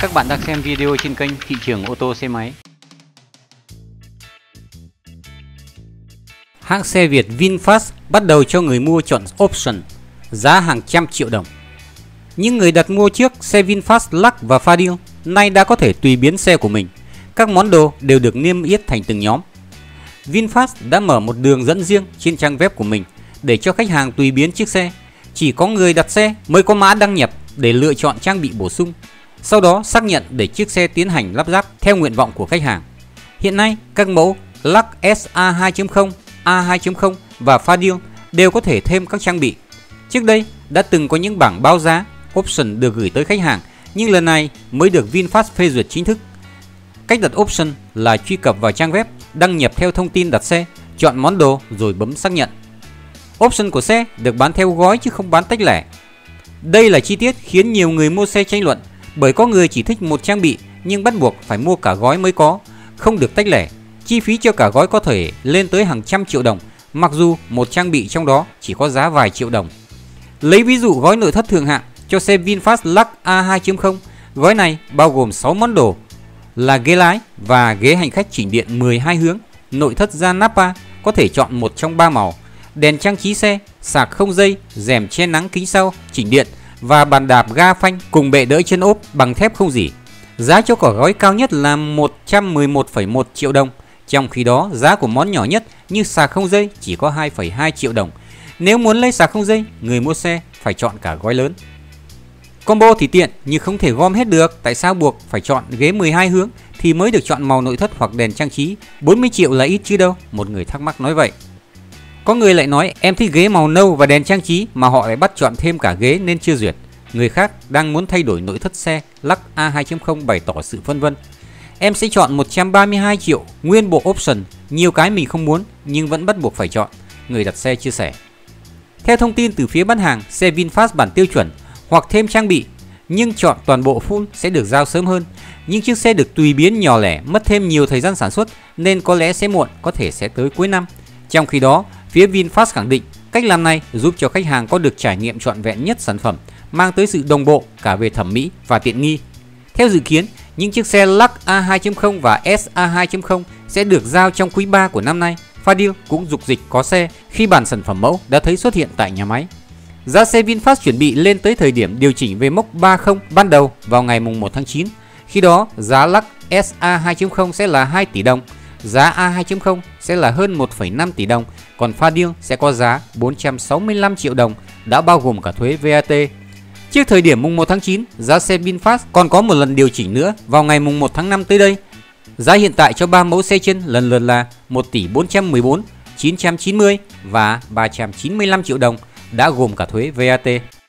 Các bạn đang xem video trên kênh Thị trường ô tô xe máy. Hãng xe Việt VinFast bắt đầu cho người mua chọn option giá hàng trăm triệu đồng. Những người đặt mua trước xe VinFast Lux và Fadil nay đã có thể tùy biến xe của mình. Các món đồ đều được niêm yết thành từng nhóm. VinFast đã mở một đường dẫn riêng trên trang web của mình để cho khách hàng tùy biến chiếc xe. Chỉ có người đặt xe mới có mã đăng nhập để lựa chọn trang bị bổ sung, sau đó xác nhận để chiếc xe tiến hành lắp ráp theo nguyện vọng của khách hàng. Hiện nay, các mẫu Lux SA 2.0, A 2.0 và Fadil đều có thể thêm các trang bị. Trước đây đã từng có những bảng báo giá option được gửi tới khách hàng, nhưng lần này mới được VinFast phê duyệt chính thức. Cách đặt option là truy cập vào trang web, đăng nhập theo thông tin đặt xe, chọn món đồ rồi bấm xác nhận. Option của xe được bán theo gói chứ không bán tách lẻ. Đây là chi tiết khiến nhiều người mua xe tranh luận, bởi có người chỉ thích một trang bị nhưng bắt buộc phải mua cả gói mới có, không được tách lẻ. Chi phí cho cả gói có thể lên tới hàng trăm triệu đồng, mặc dù một trang bị trong đó chỉ có giá vài triệu đồng. Lấy ví dụ gói nội thất thượng hạng cho xe VinFast Lux A 2.0, gói này bao gồm 6 món đồ là ghế lái và ghế hành khách chỉnh điện 12 hướng, nội thất da Nappa có thể chọn một trong 3 màu, đèn trang trí xe, sạc không dây, rèm che nắng kính sau chỉnh điện và bàn đạp ga phanh cùng bệ đỡ chân ốp bằng thép không rỉ. Giá cho cả gói cao nhất là 111,1 triệu đồng, trong khi đó giá của món nhỏ nhất như sạc không dây chỉ có 2,2 triệu đồng. Nếu muốn lấy sạc không dây, người mua xe phải chọn cả gói lớn. Combo thì tiện nhưng không thể gom hết được, tại sao buộc phải chọn ghế 12 hướng thì mới được chọn màu nội thất hoặc đèn trang trí? 40 triệu là ít chứ đâu, một người thắc mắc nói vậy. Có người lại nói em thích ghế màu nâu và đèn trang trí mà họ lại bắt chọn thêm cả ghế nên chưa duyệt. Người khác đang muốn thay đổi nội thất xe Lux A 2.0 bày tỏ sự phân vân. Em sẽ chọn 132 triệu nguyên bộ option, nhiều cái mình không muốn nhưng vẫn bắt buộc phải chọn, người đặt xe chia sẻ. Theo thông tin từ phía bán hàng, xe VinFast bản tiêu chuẩn hoặc thêm trang bị nhưng chọn toàn bộ full sẽ được giao sớm hơn. Nhưng chiếc xe được tùy biến nhỏ lẻ mất thêm nhiều thời gian sản xuất nên có lẽ sẽ muộn, có thể sẽ tới cuối năm. Trong khi đó, phía VinFast khẳng định cách làm này giúp cho khách hàng có được trải nghiệm trọn vẹn nhất sản phẩm, mang tới sự đồng bộ cả về thẩm mỹ và tiện nghi. Theo dự kiến, những chiếc xe Lux A 2.0 và SA 2.0 sẽ được giao trong quý 3 của năm nay. Fadil cũng dục dịch có xe khi bản sản phẩm mẫu đã thấy xuất hiện tại nhà máy. Giá xe VinFast chuẩn bị lên tới thời điểm điều chỉnh về mốc 30 ban đầu vào ngày 1 tháng 9. Khi đó, giá Lux SA 2.0 sẽ là 2 tỷ đồng, giá A 2.0 sẽ là hơn 1,5 tỷ đồng, còn Fadil sẽ có giá 465 triệu đồng, đã bao gồm cả thuế VAT. Trước thời điểm 1 tháng 9, giá xe VinFast còn có một lần điều chỉnh nữa vào ngày 1 tháng 5 tới đây. Giá hiện tại cho 3 mẫu xe trên lần lượt là 1 tỷ 414, 990 và 395 triệu đồng, đã gồm cả thuế VAT.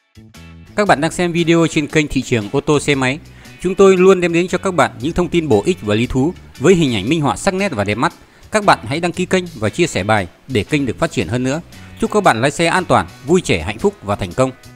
Các bạn đang xem video trên kênh Thị trường ô tô xe máy. Chúng tôi luôn đem đến cho các bạn những thông tin bổ ích và lý thú với hình ảnh minh họa sắc nét và đẹp mắt. Các bạn hãy đăng ký kênh và chia sẻ bài để kênh được phát triển hơn nữa. Chúc các bạn lái xe an toàn, vui trẻ, hạnh phúc và thành công.